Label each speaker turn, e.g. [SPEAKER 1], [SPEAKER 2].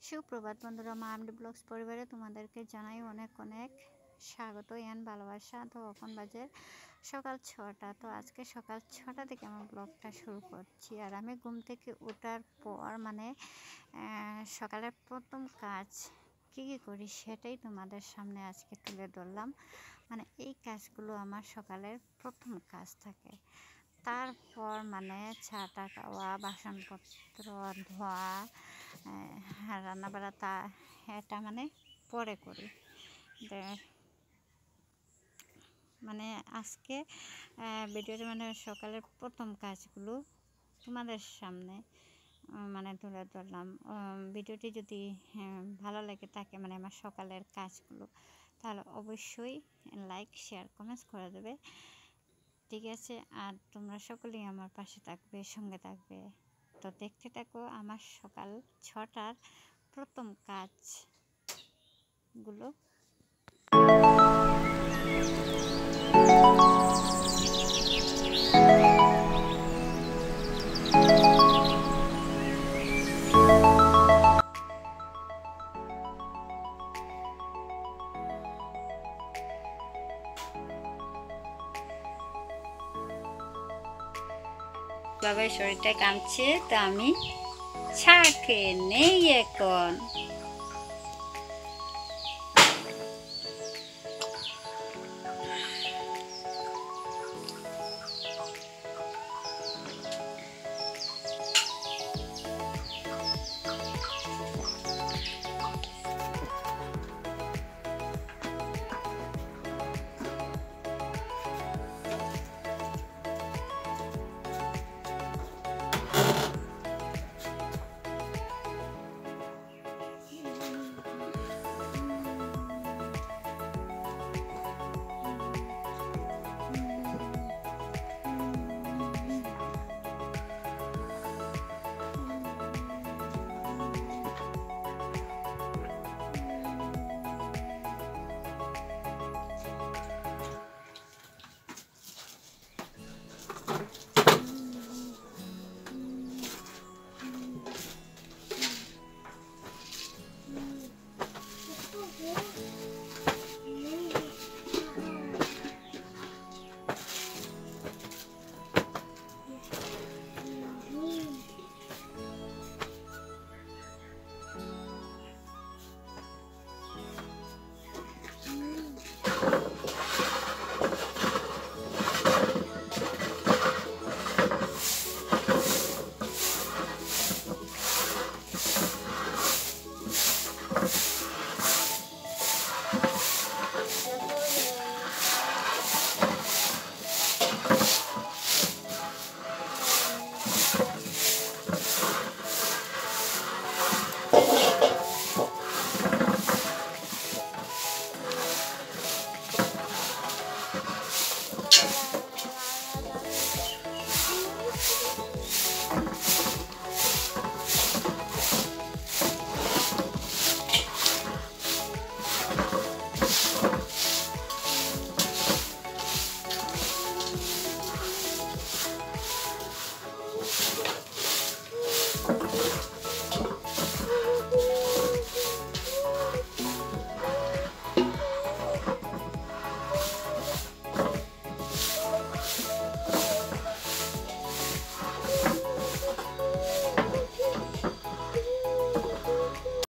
[SPEAKER 1] সুপ্রভাত বন্ধুরা, মামডি ব্লগস পরিবারে তোমাদেরকে জানাই অনেক অনেক স্বাগত এন্ড ভালোবাসা। তো এখন বাজে সকাল 6টা। তো আজকে সকাল 6টা থেকে আমার ব্লগটা শুরু করছি। আর আমি ঘুম থেকে ওঠার পর সকালের প্রথম কাজ কী কী করি সেটাই তোমাদের সামনে আজকে তুলে ধরলাম। এই কাজগুলো আমার সকালের প্রথম কাজ থাকে। তারপর চাটা খাওয়া, বাসনপত্র ধোয়া, রান্নাবাড়া এটা পরে করি। আজকে ভিডিওতে সকালের প্রথম কাজগুলো তোমাদের সামনে তুলে ধরলাম। ভিডিওটি যদি ভালো লাগে থাকে আমার সকালের কাজগুলো, তাহলে অবশ্যই লাইক, শেয়ার, কমেন্টস করে দেবে। ঠিক আছে? আর তোমরা সকলেই আমার পাশে থাকবে, সঙ্গে থাকবে। তো দেখতে থাকো আমার সকাল 6টার প্রথম কাজগুলো। বাবার শরীরটা কাঁপছে, তো আমি চা খেয়ে নেই এখন।